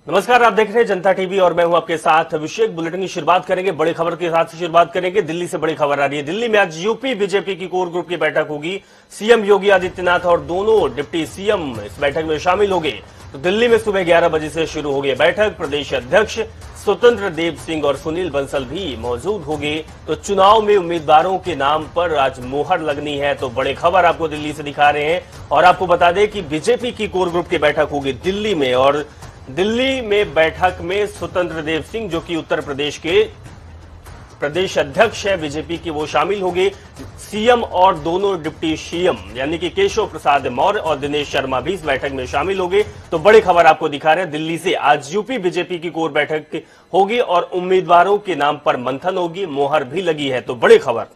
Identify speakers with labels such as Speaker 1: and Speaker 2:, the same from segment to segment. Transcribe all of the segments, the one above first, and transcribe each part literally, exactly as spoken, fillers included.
Speaker 1: नमस्कार, आप देख रहे हैं जनता टीवी और मैं हूं आपके साथ अभिषेक। बुलेटिन की शुरुआत करेंगे बड़ी खबर के साथ से शुरुआत करेंगे। दिल्ली से बड़ी खबर आ रही है। दिल्ली में आज यूपी बीजेपी की कोर ग्रुप की बैठक होगी। सीएम योगी आदित्यनाथ और दोनों डिप्टी सीएम इस बैठक में शामिल होंगे। तो दिल्ली में सुबह ग्यारह बजे से शुरू होगी बैठक। प्रदेश अध्यक्ष स्वतंत्र देव सिंह और सुनील बंसल भी मौजूद होंगे। तो चुनाव में उम्मीदवारों के नाम पर आज मोहर लगनी है। तो बड़ी खबर आपको दिल्ली से दिखा रहे हैं और आपको बता दें कि बीजेपी की कोर ग्रुप की बैठक होगी दिल्ली में। और दिल्ली में बैठक में स्वतंत्र देव सिंह, जो कि उत्तर प्रदेश के प्रदेश अध्यक्ष है बीजेपी की, वो शामिल होंगे। सीएम और दोनों डिप्टी सीएम यानी कि केशव प्रसाद मौर्य और दिनेश शर्मा भी इस बैठक में शामिल होंगे। तो बड़ी खबर आपको दिखा रहे हैं दिल्ली से। आज यूपी बीजेपी की कोर बैठक होगी और उम्मीदवारों के नाम पर मंथन होगी, मोहर भी लगी है। तो बड़ी खबर।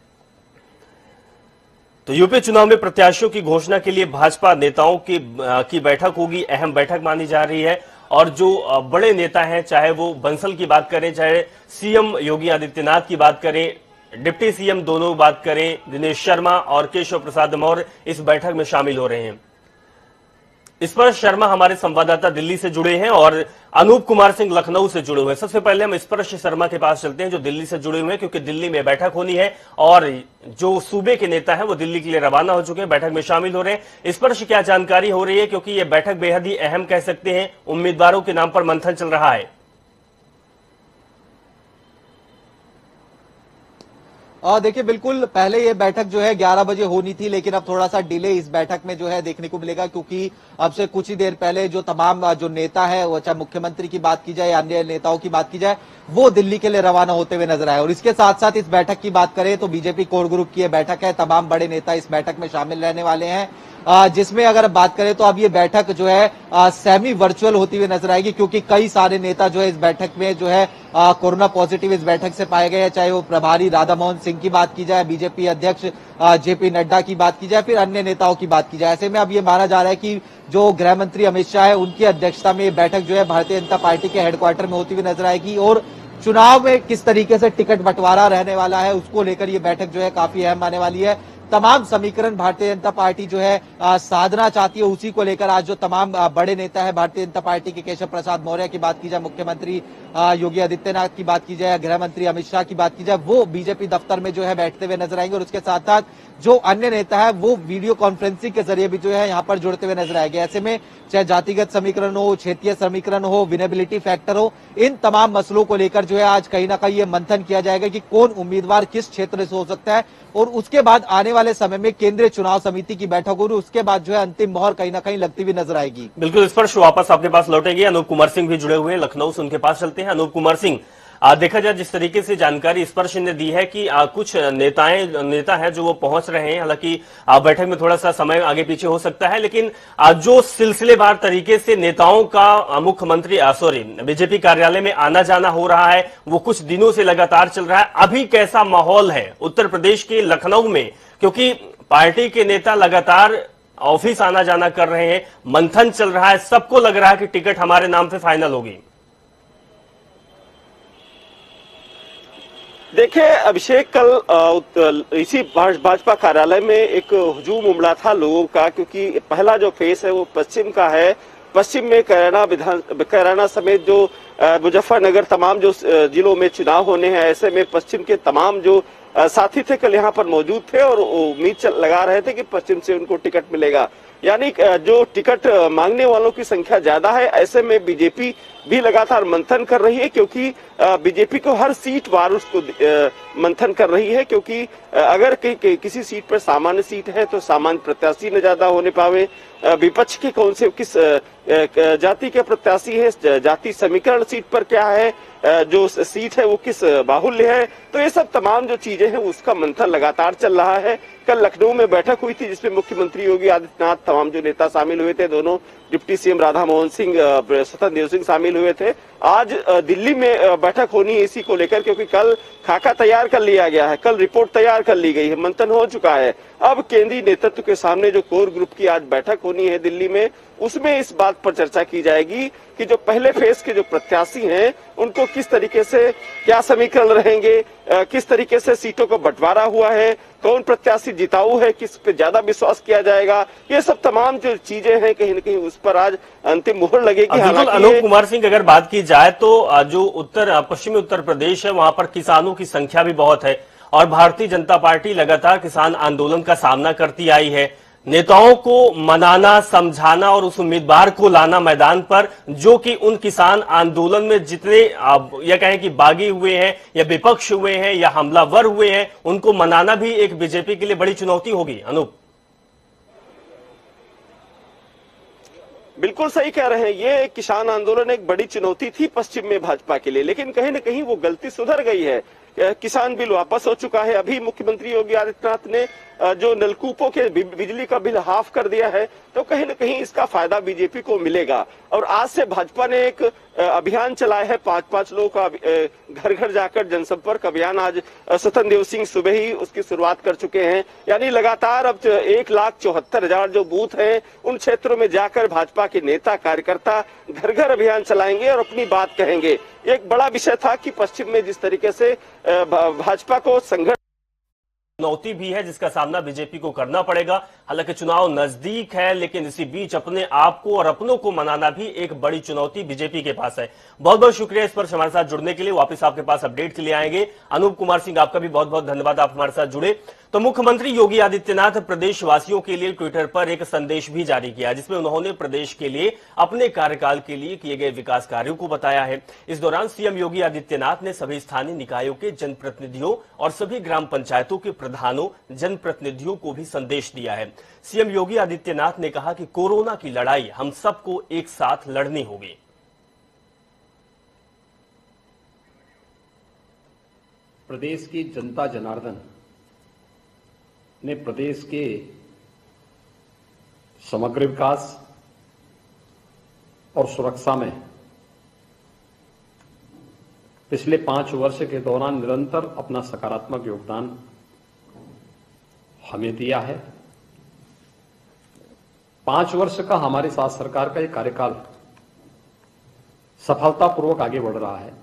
Speaker 1: तो यूपी चुनाव में प्रत्याशियों की घोषणा के लिए भाजपा नेताओं की की बैठक होगी। अहम बैठक मानी जा रही है और जो बड़े नेता हैं, चाहे वो बंसल की बात करें, चाहे सीएम योगी आदित्यनाथ की बात करें, डिप्टी सीएम दोनों बात करें, दिनेश शर्मा और केशव प्रसाद मौर्य इस बैठक में शामिल हो रहे हैं। इस पर शर्मा हमारे संवाददाता दिल्ली से जुड़े हैं और अनूप कुमार सिंह लखनऊ से जुड़े हुए हैं। सबसे पहले हम स्पर्श शर्मा के पास चलते हैं जो दिल्ली से जुड़े हुए हैं, क्योंकि दिल्ली में बैठक होनी है और जो सूबे के नेता हैं वो दिल्ली के लिए रवाना हो चुके हैं, बैठक में शामिल हो रहे हैं। स्पर्श क्या जानकारी हो रही है, क्योंकि ये बैठक बेहद ही अहम कह सकते हैं, उम्मीदवारों के नाम पर मंथन चल रहा है।
Speaker 2: और देखिए, बिल्कुल पहले ये बैठक जो है ग्यारह बजे होनी थी, लेकिन अब थोड़ा सा डिले इस बैठक में जो है देखने को मिलेगा, क्योंकि अब से कुछ ही देर पहले जो तमाम जो नेता है, वो चाहे मुख्यमंत्री की बात की जाए या अन्य नेताओं की बात की जाए, वो दिल्ली के लिए रवाना होते हुए नजर आए। और इसके साथ साथ इस बैठक की बात करें तो बीजेपी कोर ग्रुप की यह बैठक है। तमाम बड़े नेता इस बैठक में शामिल रहने वाले हैं, जिसमें अगर बात करें तो अब ये बैठक जो है सेमी वर्चुअल होती हुई नजर आएगी, क्योंकि कई सारे नेता जो है इस बैठक में जो है कोरोना पॉजिटिव इस बैठक से पाए गए हैं। चाहे वो प्रभारी राधा मोहन सिंह की बात की जाए, बीजेपी अध्यक्ष जेपी नड्डा की बात की जाए, फिर अन्य नेताओं की बात की जाए। ऐसे में अब ये माना जा रहा है कि जो गृह मंत्री अमित शाह है, उनकी अध्यक्षता में ये बैठक जो है भारतीय जनता पार्टी के हेडक्वार्टर में होती हुई नजर आएगी। और चुनाव में किस तरीके से टिकट बंटवारा रहने वाला है, उसको लेकर ये बैठक जो है काफी अहम आने वाली है। तमाम समीकरण भारतीय जनता पार्टी जो है आ, साधना चाहती है, उसी को लेकर आज जो तमाम आ, बड़े नेता है भारतीय जनता पार्टी के, केशव प्रसाद मौर्य की बात की जाए, मुख्यमंत्री आ, योगी आदित्यनाथ की बात की जाए, गृह मंत्री अमित शाह की बात की जाए, वो बीजेपी दफ्तर में जो है बैठते हुए नजर आएंगे। और उसके साथ साथ जो अन्य नेता है वो वीडियो कॉन्फ्रेंसिंग के जरिए भी जो है यहाँ पर जुड़ते हुए नजर आएंगे। ऐसे में चाहे जातिगत समीकरण हो, क्षेत्रीय समीकरण हो, विनेबिलिटी फैक्टर हो, इन तमाम मसलों को लेकर जो है आज कहीं ना कहीं ये मंथन किया जाएगा कि कौन उम्मीदवार किस क्षेत्र से हो सकता है। और उसके बाद आने वाले समय में केंद्रीय चुनाव समिति की बैठक होगी, उसके बाद जो है अंतिम मोहर कहीं ना कहीं लगती हुई नजर आएगी।
Speaker 1: बिल्कुल, इस पर वापस आपके पास लौटेंगे। अनूप कुमार सिंह भी जुड़े हुए हैं लखनऊ से, उनके पास चलते हैं। अनूप कुमार सिंह, आ, देखा जाए जिस तरीके से जानकारी स्पर्श ने दी है कि आ, कुछ नेताएं नेता हैं जो वो पहुंच रहे हैं, हालांकि बैठक में थोड़ा सा समय आगे पीछे हो सकता है, लेकिन आ, जो सिलसिलेवार तरीके से नेताओं का मुख्यमंत्री सॉरी बीजेपी कार्यालय में आना जाना हो रहा है, वो कुछ दिनों से लगातार चल रहा है। अभी कैसा माहौल है उत्तर प्रदेश के लखनऊ में, क्योंकि पार्टी के नेता लगातार ऑफिस आना जाना कर रहे हैं, मंथन चल रहा है, सबको लग रहा है कि टिकट हमारे नाम से फाइनल होगी।
Speaker 3: देखिए अभिषेक, कल इसी भाजपा कार्यालय में एक हुजूम उमड़ा था लोगों का, क्योंकि पहला जो फेस है वो पश्चिम का है। पश्चिम में कैराना विधान कैराना समेत जो मुजफ्फरनगर तमाम जो जिलों में चुनाव होने हैं, ऐसे में पश्चिम के तमाम जो साथी थे कल यहाँ पर मौजूद थे और उम्मीद लगा रहे थे कि पश्चिम से उनको टिकट मिलेगा। यानी जो टिकट मांगने वालों की संख्या ज्यादा है, ऐसे में बीजेपी भी लगातार मंथन कर रही है, क्योंकि बीजेपी को हर सीट वार उसको मंथन कर रही है, क्योंकि अगर कि, कि, किसी सीट पर सामान्य सीट है तो सामान्य प्रत्याशी न ज्यादा होने पावे, विपक्ष के कौन से किस जाति के प्रत्याशी है, जाति समीकरण सीट पर क्या है, जो सीट है वो किस बाहुल्य है, तो ये सब तमाम जो चीजें हैं उसका मंथन लगातार चल रहा है। कल लखनऊ में बैठक हुई थी जिसमें मुख्यमंत्री योगी आदित्यनाथ, तमाम जो नेता शामिल हुए थे, दोनों डिप्टी सीएम राधा मोहन सिंह, स्वतंत्र देव सिंह शामिल हुए थे। आज दिल्ली में बैठक होनी है इसी को लेकर, क्योंकि कल खाका तैयार कर लिया गया है, कल रिपोर्ट तैयार कर ली गई है, मंथन हो चुका है। अब केंद्रीय नेतृत्व के सामने जो कोर ग्रुप की आज बैठक होनी है दिल्ली में, उसमें इस बात पर चर्चा की जाएगी कि जो पहले फेज के जो प्रत्याशी हैं उनको किस तरीके से क्या समीकरण रहेंगे, किस तरीके से सीटों का बंटवारा हुआ है, कौन प्रत्याशी जिताऊ है, किस पे ज्यादा विश्वास किया जाएगा, ये सब तमाम जो चीजें हैं कहीं न कहीं उस पर आज अंतिम मुहर लगेगी। हालांकि
Speaker 1: अनूप कुमार सिंह, अगर बात की जाए तो जो उत्तर पश्चिमी उत्तर प्रदेश है वहां पर किसानों की संख्या भी बहुत है और भारतीय जनता पार्टी लगातार किसान आंदोलन का सामना करती आई है। नेताओं को मनाना, समझाना और उस उम्मीदवार को लाना मैदान पर जो कि उन किसान आंदोलन में जितने यह कहें कि बागी हुए हैं या विपक्ष हुए हैं या हमलावर हुए हैं, उनको मनाना भी एक बीजेपी के लिए बड़ी चुनौती होगी। अनूप,
Speaker 3: बिल्कुल सही कह रहे हैं, ये किसान आंदोलन एक बड़ी चुनौती थी पश्चिम में भाजपा के लिए, लेकिन कहीं न कहीं वो गलती सुधर गई है। किसान बिल वापस हो चुका है। अभी मुख्यमंत्री योगी आदित्यनाथ ने जो नलकूपों के बिजली का बिल हाफ कर दिया है, तो कहीं न कहीं इसका फायदा बीजेपी को मिलेगा। और आज से भाजपा ने एक अभियान चलाया है, पांच पांच लोगों का घर घर जाकर जनसंपर्क अभियान। आज स्वतंत्र देव सिंह सुबह ही उसकी शुरुआत कर चुके हैं। यानी लगातार अब एक लाख चौहत्तर हजार जो बूथ हैं उन क्षेत्रों में जाकर भाजपा के नेता कार्यकर्ता घर घर अभियान चलाएंगे और अपनी बात कहेंगे। एक बड़ा विषय था कि पश्चिम में जिस तरीके से भाजपा को संघर्ष
Speaker 1: चुनौती भी है जिसका सामना बीजेपी को करना पड़ेगा। हालांकि चुनाव नजदीक है, लेकिन इसी बीच अपने आप को और अपनों को मनाना भी एक बड़ी चुनौती बीजेपी के पास है। बहुत बहुत शुक्रिया इस पर हमारे साथ जुड़ने के लिए। वापस आपके पास अपडेट के लिए आएंगे। अनूप कुमार सिंह, आपका भी बहुत बहुत धन्यवाद, आप हमारे साथ जुड़े। तो मुख्यमंत्री योगी आदित्यनाथ प्रदेशवासियों के लिए ट्विटर पर एक संदेश भी जारी किया, जिसमें उन्होंने प्रदेश के लिए अपने कार्यकाल के लिए किए गए विकास कार्यों को बताया है। इस दौरान सीएम योगी आदित्यनाथ ने सभी स्थानीय निकायों के जनप्रतिनिधियों और सभी ग्राम पंचायतों के प्रधानों, जनप्रतिनिधियों को भी संदेश दिया है। सीएम योगी आदित्यनाथ ने कहा कि कोरोना की लड़ाई हम सबको एक साथ लड़नी होगी।
Speaker 4: प्रदेश की जनता जनार्दन ने प्रदेश के समग्र विकास और सुरक्षा में पिछले पांच वर्ष के दौरान निरंतर अपना सकारात्मक योगदान हमें दिया है। पांच वर्ष का हमारे साथ सरकार का एक कार्यकाल सफलतापूर्वक आगे बढ़ रहा है।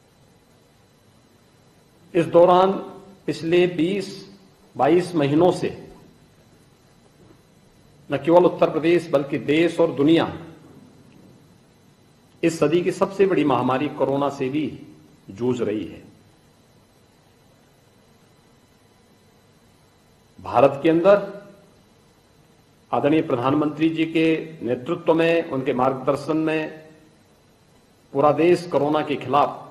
Speaker 4: इस दौरान पिछले बीस बाईस महीनों से न केवल उत्तर प्रदेश बल्कि देश और दुनिया इस सदी की सबसे बड़ी महामारी कोरोना से भी जूझ रही है। भारत के अंदर आदरणीय प्रधानमंत्री जी के नेतृत्व में, उनके मार्गदर्शन में पूरा देश कोरोना के खिलाफ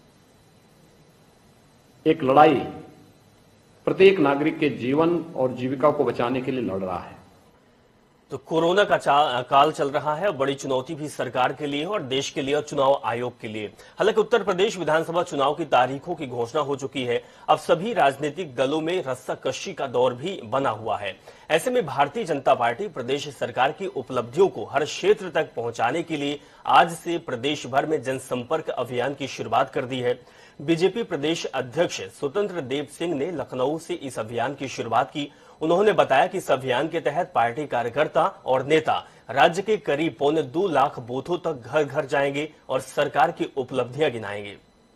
Speaker 4: एक लड़ाई प्रत्येक नागरिक के जीवन और जीविका को बचाने के लिए लड़ रहा है।
Speaker 1: तो कोरोना का काल चल रहा है, बड़ी चुनौती भी सरकार के लिए और देश के लिए और चुनाव आयोग के लिए। हालांकि उत्तर प्रदेश विधानसभा चुनाव की तारीखों की घोषणा हो चुकी है। अब सभी राजनीतिक दलों में रस्साकशी का दौर भी बना हुआ है। ऐसे में भारतीय जनता पार्टी प्रदेश सरकार की उपलब्धियों को हर क्षेत्र तक पहुंचाने के लिए आज से प्रदेश भर में जनसंपर्क अभियान की शुरुआत कर दी है। बीजेपी प्रदेश अध्यक्ष स्वतंत्र देव सिंह ने लखनऊ से इस अभियान की शुरुआत की। उन्होंने बताया कि इस अभियान के तहत पार्टी कार्यकर्ता और नेता राज्य के करीब पौने दो लाख बूथों तक घर घर जाएंगे और सरकार की उपलब्धियां गिनाएंगे।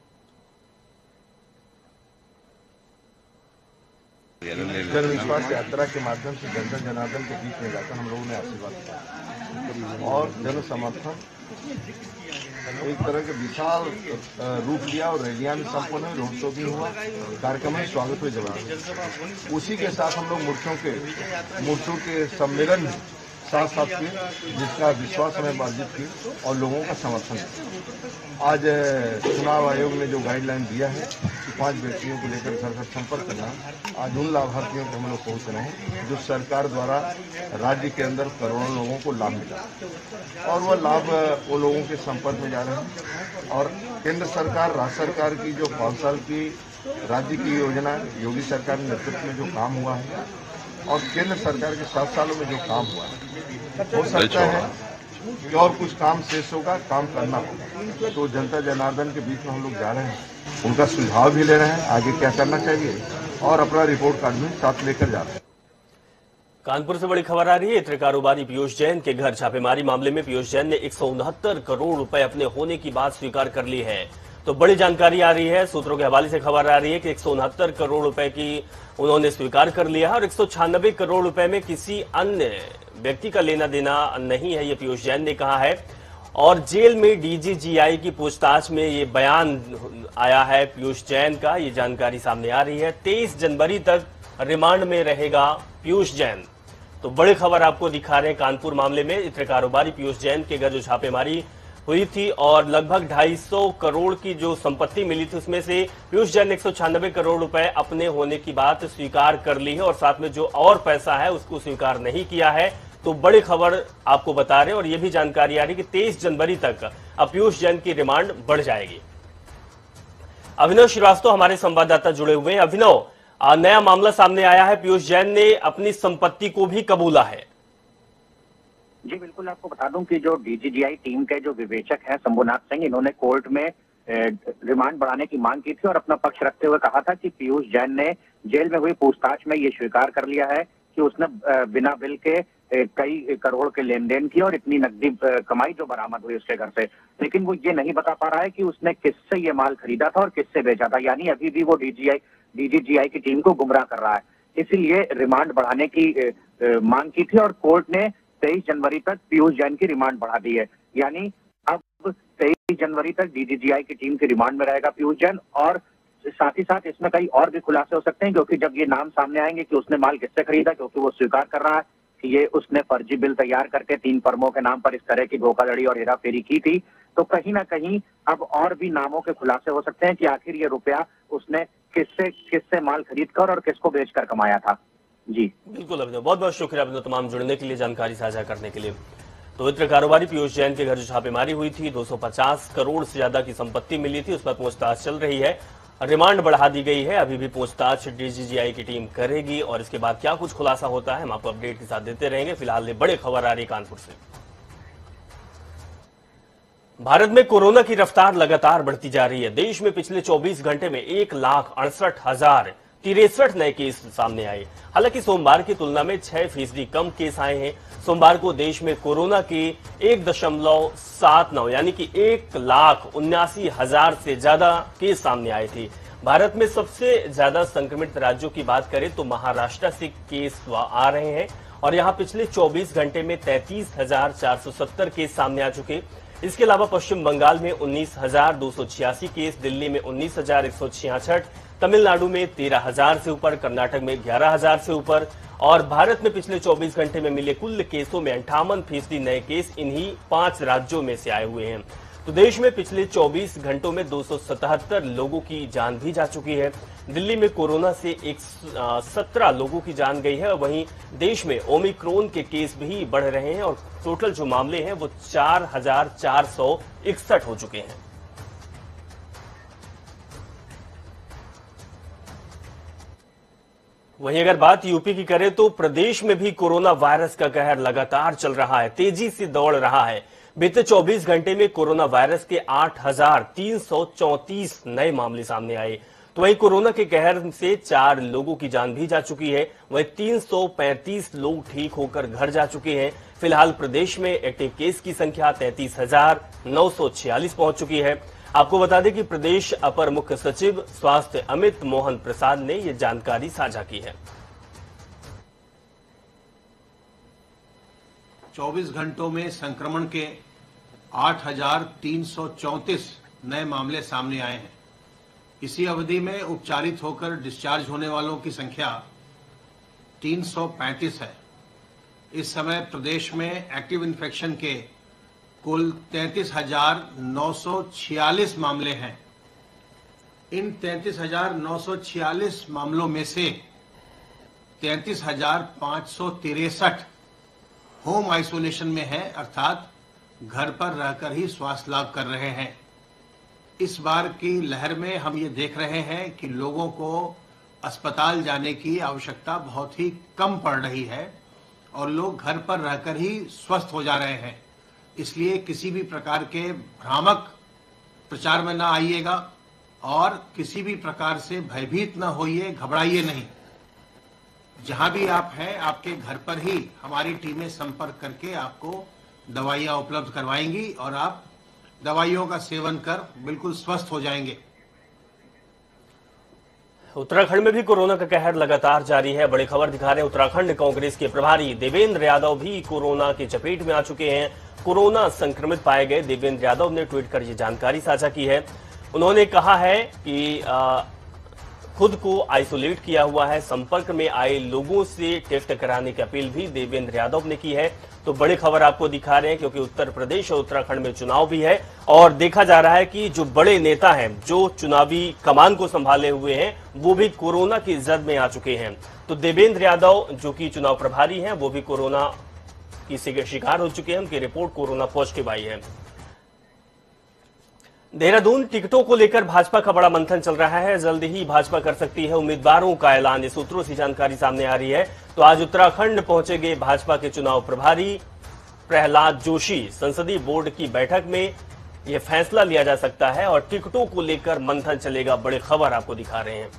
Speaker 5: जन विश्वास यात्रा के माध्यम से जनता जनार्दन के बीच में जाकर हम लोगों ने आशीर्वाद किया और जन समर्थन एक तरह के विशाल रूप लिया और रैलियां भी संपन्न हुई, रोड शो भी हुआ, कार्यक्रम में स्वागत हुए जवाब। उसी के साथ हम लोग मोर्चों के मोर्चों के सम्मेलन साथ साथ किए, जिसका विश्वास हमें अर्जित की और लोगों का समर्थन किया। आज चुनाव आयोग ने जो गाइडलाइन दिया है कि पांच व्यक्तियों को लेकर घर घर संपर्क करना, आज उन लाभार्थियों को हम लोग पहुंच रहे हैं जो सरकार द्वारा राज्य के अंदर करोड़ों लोगों को लाभ मिला और वह लाभ वो लोगों के संपर्क में जा रहे हैं। और केंद्र सरकार, राज्य सरकार की जो पाँच साल की राज्य की योजना, योगी सरकार के नेतृत्व में जो काम हुआ है और केंद्र सरकार के सात सालों में जो काम हुआ है, हो सकता है कि और कुछ काम शेष होगा, काम करना होगा। तो जनता जनार्दन के बीच में हम लोग जा रहे हैं, उनका सुझाव भी ले रहे हैं आगे क्या करना चाहिए और अपना रिपोर्ट कार्ड भी साथ लेकर जा रहे हैं।
Speaker 1: कानपुर से बड़ी खबर आ रही है। इत्र कारोबारी पीयूष जैन के घर छापेमारी मामले में पीयूष जैन ने एक सौ उनहत्तर करोड़ रुपए अपने होने की बात स्वीकार कर ली है। तो बड़ी जानकारी आ रही है, सूत्रों के हवाले से खबर आ रही है कि एक सौ उनहत्तर करोड़ रुपए की उन्होंने स्वीकार कर लिया है और एक सौ छियानबे करोड़ रुपए में किसी अन्य व्यक्ति का लेना देना नहीं है, ये पीयूष जैन ने कहा है। और जेल में डीजीजीआई की पूछताछ में ये बयान आया है पीयूष जैन का, ये जानकारी सामने आ रही है। तेईस जनवरी तक रिमांड में रहेगा पीयूष जैन। तो बड़ी खबर आपको दिखा रहे हैं कानपुर मामले में। इत्र कारोबारी पीयूष जैन के घर जो छापेमारी हुई थी और लगभग ढाई सौ करोड़ की जो संपत्ति मिली थी, उसमें से पीयूष जैन ने एक सौ छियानबे करोड़ रुपए अपने होने की बात स्वीकार कर ली है और साथ में जो और पैसा है उसको स्वीकार नहीं किया है। तो बड़ी खबर आपको बता रहे हैं और यह भी जानकारी आ रही है कि तेईस जनवरी तक अब पीयूष जैन की रिमांड बढ़ जाएगी। अभिनव श्रीवास्तव हमारे संवाददाता जुड़े हुए हैं। अभिनव, नया मामला सामने आया है, पीयूष जैन ने अपनी संपत्ति को भी कबूला है।
Speaker 6: जी बिल्कुल, आपको बता दूं कि जो डीजीजीआई टीम के जो विवेचक हैं शंभुनाथ सिंह, इन्होंने कोर्ट में रिमांड बढ़ाने की मांग की थी और अपना पक्ष रखते हुए कहा था कि पीयूष जैन ने जेल में हुई पूछताछ में ये स्वीकार कर लिया है कि उसने बिना बिल के कई करोड़ के लेन देन किए और इतनी नकदी कमाई जो बरामद हुई उसके घर से। लेकिन वो ये नहीं बता पा रहा है कि उसने किससे ये माल खरीदा था और किससे बेचा था, यानी अभी भी वो डीजीआई डीजीजीआई की टीम को गुमराह कर रहा है। इसीलिए रिमांड बढ़ाने की मांग की थी और कोर्ट ने तेईस जनवरी तक पीयूष जैन की रिमांड बढ़ा दी है। यानी अब तेईस जनवरी तक डीजीजीआई की टीम की रिमांड में रहेगा पीयूष जैन और साथ ही साथ इसमें कई और भी खुलासे हो सकते हैं, क्योंकि जब ये नाम सामने आएंगे कि उसने माल किससे खरीदा, क्योंकि वो स्वीकार कर रहा है कि ये उसने फर्जी बिल तैयार करके तीन फर्मों के नाम पर इस तरह की धोखाधड़ी और हेराफेरी की थी, तो कहीं ना कहीं अब और भी नामों के खुलासे हो सकते हैं कि आखिर ये रुपया उसने किससे किससे माल खरीद कर और किसको बेचकर कमाया था। जी
Speaker 1: बिल्कुल अभिनव, बहुत बहुत शुक्रिया अभिनव तमाम जुड़ने के लिए, जानकारी साझा करने के लिए। तो इत्र कारोबारी पीयूष जैन के घर जो छापेमारी हुई थी, दो सौ पचास करोड़ से ज्यादा की संपत्ति मिली थी, उस पर पूछताछ चल रही है। रिमांड बढ़ा दी गई है, अभी भी पूछताछ डीजीजीआई की टीम करेगी और इसके बाद क्या कुछ खुलासा होता है हम आपको अपडेट के साथ देते रहेंगे। फिलहाल ये बड़ी खबर आ रही है कानपुर से। भारत में कोरोना की रफ्तार लगातार बढ़ती जा रही है। देश में पिछले चौबीस घंटे में एक लाख अड़सठ हजार तिरसठ नए केस सामने आए। हालांकि सोमवार की तुलना में छह फीसदी कम केस आए हैं। सोमवार को देश में कोरोना के एक दशमलव सात नौ यानी कि एक लाख उन्यासी हजार से ज्यादा केस सामने आए थे। भारत में सबसे ज्यादा संक्रमित राज्यों की बात करें तो महाराष्ट्र से केस आ रहे हैं और यहां पिछले चौबीस घंटे में तैंतीस हजार चार सौ सत्तर केस सामने आ चुके। इसके अलावा पश्चिम बंगाल में उन्नीस हजार दो सौ छियासी केस, दिल्ली में उन्नीस हजार एक सौ छियासठ, तमिलनाडु में तेरह हजार से ऊपर, कर्नाटक में ग्यारह हजार से ऊपर और भारत में पिछले चौबीस घंटे में मिले कुल केसों में अंठावन फीसदी नए केस इन्हीं पांच राज्यों में से आए हुए हैं। तो देश में पिछले चौबीस घंटों में दो सौ सतहत्तर लोगों की जान भी जा चुकी है। दिल्ली में कोरोना से एक सत्रह लोगों की जान गई है और वहीं देश में ओमिक्रॉन के केस भी बढ़ रहे हैं और टोटल जो मामले हैं वो चार हजार चार सौ इकसठ हो चुके हैं। वहीं अगर बात यूपी की करें तो प्रदेश में भी कोरोना वायरस का कहर लगातार चल रहा है, तेजी से दौड़ रहा है। बीते चौबीस घंटे में कोरोना वायरस के आठ हजार तीन सौ चौंतीस नए मामले सामने आए। तो वहीं कोरोना के कहर से चार लोगों की जान भी जा चुकी है। वहीं तीन सौ पैंतीस लोग ठीक होकर घर जा चुके हैं। फिलहाल प्रदेश में एक्टिव केस की संख्या तैंतीस हजार नौ सौ छियालीस पहुंच चुकी है। आपको बता दें कि प्रदेश अपर मुख्य सचिव स्वास्थ्य अमित मोहन प्रसाद ने यह जानकारी साझा की है।
Speaker 7: चौबीस घंटों में संक्रमण के आठ हजार तीन सौ चौंतीस नए मामले सामने आए हैं। इसी अवधि में उपचारित होकर डिस्चार्ज होने वालों की संख्या तीन सौ पैंतीस है। इस समय प्रदेश में एक्टिव इन्फेक्शन के कुल तैंतीस हजार नौ सौ छियालीस मामले हैं। इन तैंतीस हजार नौ सौ छियालीस मामलों में से तैंतीस हजार पांच सौ तिरसठ होम आइसोलेशन में है, अर्थात घर पर रहकर ही स्वास्थ्य लाभ कर रहे हैं। इस बार की लहर में हम ये देख रहे हैं कि लोगों को अस्पताल जाने की आवश्यकता बहुत ही कम पड़ रही है और लोग घर पर रहकर ही स्वस्थ हो जा रहे हैं। इसलिए किसी भी प्रकार के भ्रामक प्रचार में ना आइएगा और किसी भी प्रकार से भयभीत न होइए, घबराइए नहीं। जहां भी आप हैं आपके घर पर ही हमारी टीमें संपर्क करके आपको दवाइयां उपलब्ध करवाएंगी और आप दवाइयों का सेवन कर बिल्कुल स्वस्थ हो जाएंगे।
Speaker 1: उत्तराखंड में भी कोरोना का कहर लगातार जारी है। बड़ी खबर दिखा रहे हैं उत्तराखंड कांग्रेस के प्रभारी देवेंद्र यादव भी कोरोना की चपेट में आ चुके हैं। कोरोना संक्रमित पाए गए देवेंद्र यादव ने ट्वीट कर ये जानकारी साझा की है। उन्होंने कहा है कि आ, खुद को आइसोलेट किया हुआ है। संपर्क में आए लोगों से टेस्ट कराने की अपील भी देवेंद्र यादव ने की है। तो बड़ी खबर आपको दिखा रहे हैं क्योंकि उत्तर प्रदेश और उत्तराखंड में चुनाव भी है और देखा जा रहा है कि जो बड़े नेता हैं, जो चुनावी कमान को संभाले हुए हैं, वो भी कोरोना की जद में आ चुके हैं। तो देवेंद्र यादव जो कि चुनाव प्रभारी हैं, वो भी कोरोना की शिकार हो चुके हैं। उनकी रिपोर्ट कोरोना पॉजिटिव आई है। देहरादून टिकटों को लेकर भाजपा का बड़ा मंथन चल रहा है। जल्द ही भाजपा कर सकती है उम्मीदवारों का ऐलान, इस सूत्रों से जानकारी सामने आ रही है। तो आज उत्तराखंड पहुंचेंगे भाजपा के चुनाव प्रभारी प्रहलाद जोशी। संसदीय बोर्ड की बैठक में यह फैसला लिया जा सकता है और टिकटों को लेकर मंथन चलेगा। बड़ी खबर आपको दिखा रहे हैं।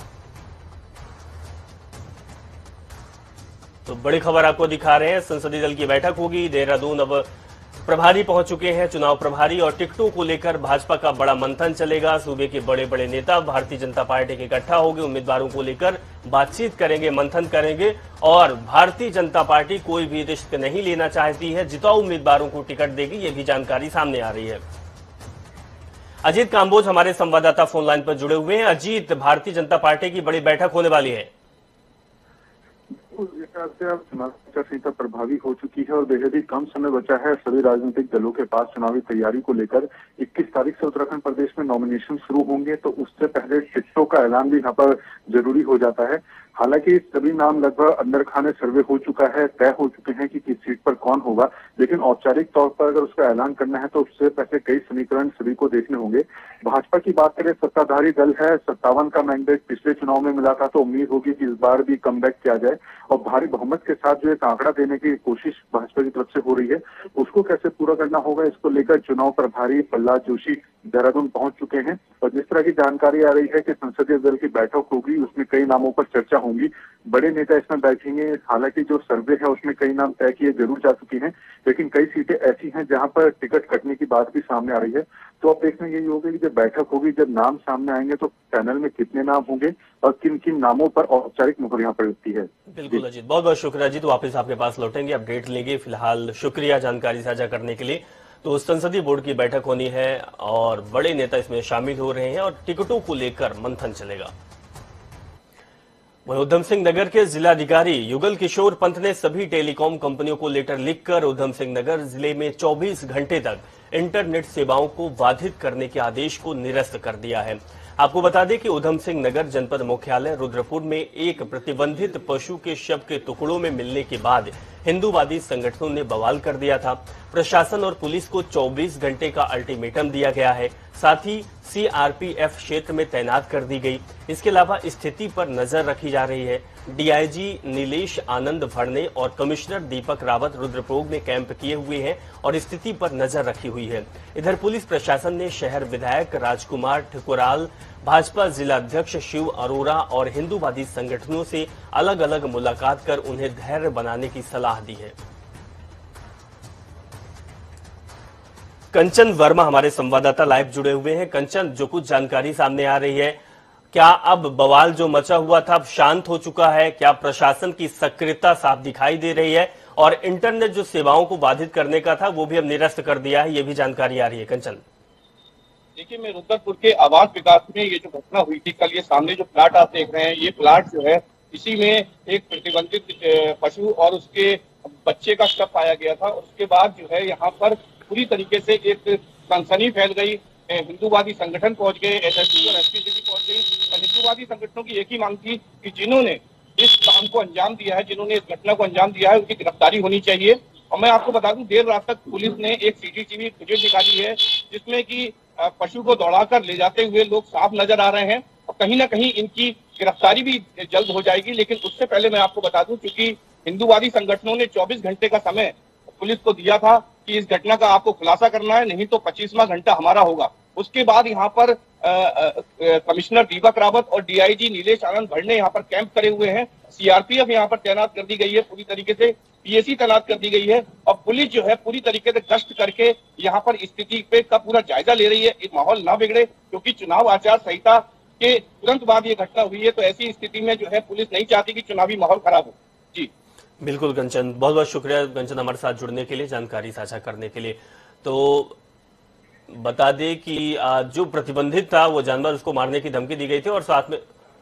Speaker 1: तो बड़ी खबर आपको दिखा रहे हैं, संसदीय दल की बैठक होगी। देहरादून अब प्रभारी पहुंच चुके हैं, चुनाव प्रभारी, और टिकटों को लेकर भाजपा का बड़ा मंथन चलेगा। सूबे के बड़े बड़े नेता भारतीय जनता पार्टी के इकट्ठा होंगे, उम्मीदवारों को लेकर बातचीत करेंगे, मंथन करेंगे। और भारतीय जनता पार्टी कोई भी रिस्क नहीं लेना चाहती है, जिताऊ उम्मीदवारों को टिकट देगी, ये भी जानकारी सामने आ रही है। अजीत कांबोज हमारे संवाददाता फोन लाइन पर जुड़े हुए हैं। अजीत, भारतीय जनता पार्टी की बड़ी बैठक होने वाली है।
Speaker 8: उस हिसाब से अब चुनाव आचार संहिता प्रभावी हो चुकी है और बेहद ही कम समय बचा है सभी राजनीतिक दलों के पास चुनावी तैयारी को लेकर। इक्कीस तारीख से उत्तराखंड प्रदेश में नॉमिनेशन शुरू होंगे, तो उससे पहले टिकटों का ऐलान भी यहाँ पर जरूरी हो जाता है। हालांकि सभी नाम लगभग अंदर खाने सर्वे हो चुका है, तय हो चुके हैं कि किस सीट पर कौन होगा, लेकिन औपचारिक तौर पर अगर उसका ऐलान करना है तो उससे पहले कई समीकरण सभी को देखने होंगे। भाजपा की बात करें, सत्ताधारी दल है, सत्तावन का मैंडेट पिछले चुनाव में मिला था, तो उम्मीद होगी कि इस बार भी कमबैक किया जाए और भारी बहुमत के साथ जो एक आंकड़ा देने की कोशिश भाजपा की तरफ से हो रही है, उसको कैसे पूरा करना होगा, इसको लेकर चुनाव प्रभारी प्रहलाद जोशी देहरादून पहुंच चुके हैं। और जिस तरह की जानकारी आ रही है कि संसदीय दल की बैठक होगी, उसमें कई नामों पर चर्चा होगी, बड़े नेता इसमें बैठेंगे। हालांकि जो सर्वे है उसमें कई नाम तय किए जरूर जा चुके हैं, लेकिन कई सीटें ऐसी हैं जहां पर टिकट कटने की बात भी सामने आ रही है। तो अब देखना यही होगा कि जब बैठक होगी, जब नाम सामने आएंगे, तो पैनल में कितने नाम होंगे और किन किन नामों पर औपचारिक मुहर यहाँ पर लगती है।
Speaker 1: बिल्कुल अजीत, बहुत बहुत शुक्रिया अजीत। वापस आपके पास लौटेंगे, अपडेट लेंगे। फिलहाल शुक्रिया जानकारी साझा करने के लिए। तो संसदीय बोर्ड की बैठक होनी है और बड़े नेता इसमें शामिल हो रहे हैं और टिकटों को लेकर मंथन चलेगा। वहीं उधम सिंह नगर के जिलाधिकारी युगल किशोर पंत ने सभी टेलीकॉम कंपनियों को लेटर लिखकर उधम सिंह नगर जिले में चौबीस घंटे तक इंटरनेट सेवाओं को बाधित करने के आदेश को निरस्त कर दिया है। आपको बता दें कि उधम सिंह नगर जनपद मुख्यालय रुद्रपुर में एक प्रतिबंधित पशु के शव के टुकड़ों में मिलने के बाद हिंदूवादी संगठनों ने बवाल कर दिया था। प्रशासन और पुलिस को चौबीस घंटे का अल्टीमेटम दिया गया है, साथ ही सीआरपीएफ क्षेत्र में तैनात कर दी गई। इसके अलावा स्थिति पर नजर रखी जा रही है। डीआईजी नीलेश आनंद भरने और कमिश्नर दीपक रावत रुद्रप्रयाग में कैंप किए हुए हैं और स्थिति पर नजर रखी हुई है। इधर पुलिस प्रशासन ने शहर विधायक राजकुमार ठकुराल, भाजपा जिला अध्यक्ष शिव अरोरा और हिंदूवादी संगठनों से अलग अलग मुलाकात कर उन्हें धैर्य बनाने की सलाह दी है। कंचन वर्मा हमारे संवाददाता लाइव जुड़े हुए हैं। कंचन, जो कुछ जानकारी सामने आ रही है, क्या अब बवाल जो मचा हुआ था अब शांत हो चुका है? क्या प्रशासन की सक्रियता साफ दिखाई दे रही है और इंटरनेट जो सेवाओं को बाधित करने का था वो भी अब निरस्त कर दिया है, ये भी जानकारी आ रही है? कंचन,
Speaker 9: देखिए, मैं रुद्रपुर के आवास विकास में ये जो घटना हुई थी कल, ये सामने जो प्लाट आप देख रहे हैं, ये प्लाट जो है इसी में एक प्रतिबंधित पशु और उसके बच्चे का शव पाया गया था। उसके बाद जो है यहाँ पर पूरी तरीके से एक सनसनी फैल गई। हिंदूवादी संगठन पहुंच गए, एसएसपी और एसपी सिटी पहुंच गई और हिंदूवादी संगठनों की एक ही मांग थी कि जिन्होंने इस काम को अंजाम दिया है, जिन्होंने इस घटना को अंजाम दिया है, उनकी गिरफ्तारी होनी चाहिए। और मैं आपको बता दूं, देर रात तक पुलिस ने एक सीसीटीवी फुटेज निकाली है जिसमें कि पशु को दौड़ाकर ले जाते हुए लोग साफ नजर आ रहे हैं और कहीं ना कहीं इनकी गिरफ्तारी भी जल्द हो जाएगी। लेकिन उससे पहले मैं आपको बता दूं, क्योंकि हिंदूवादी संगठनों ने चौबीस घंटे का समय पुलिस को दिया था कि इस घटना का आपको खुलासा करना है, नहीं तो पच्चीसवां घंटा हमारा होगा। उसके बाद यहाँ पर कमिश्नर दीपक रावत और डीआईजी नीलेश आनंद भट्ट ने यहाँ पर कैंप करे हुए हैं। सीआरपीएफ यहाँ पर तैनात कर दी गई है, पूरी तरीके से पीएसी तैनात कर दी गई है और पुलिस जो है पूरी तरीके से गश्त करके यहाँ पर स्थिति पे का पूरा जायजा ले रही है। ये माहौल ना बिगड़े, क्योंकि चुनाव आचार संहिता के तुरंत बाद ये घटना हुई है, तो ऐसी स्थिति में जो है पुलिस नहीं चाहती कि चुनावी माहौल खराब हो। जी
Speaker 1: बिल्कुल कंचन, बहुत बहुत शुक्रिया कंचन हमारे साथ जुड़ने के लिए, जानकारी साझा करने के लिए। तो बता दें कि जो प्रतिबंधित था वो जानवर, उसको मारने की धमकी दी गई थी और साथ में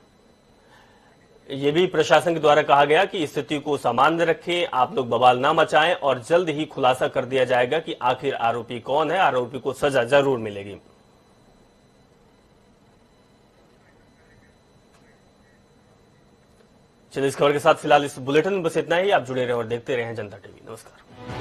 Speaker 1: ये भी प्रशासन के द्वारा कहा गया कि स्थिति को सामान्य रखें, आप लोग बवाल ना मचाएं और जल्द ही खुलासा कर दिया जाएगा कि आखिर आरोपी कौन है, आरोपी को सजा जरूर मिलेगी। चलिए इस खबर के साथ फिलहाल इस बुलेटिन में बस इतना ही। आप जुड़े रहे और देखते रहे जनता टीवी। नमस्कार।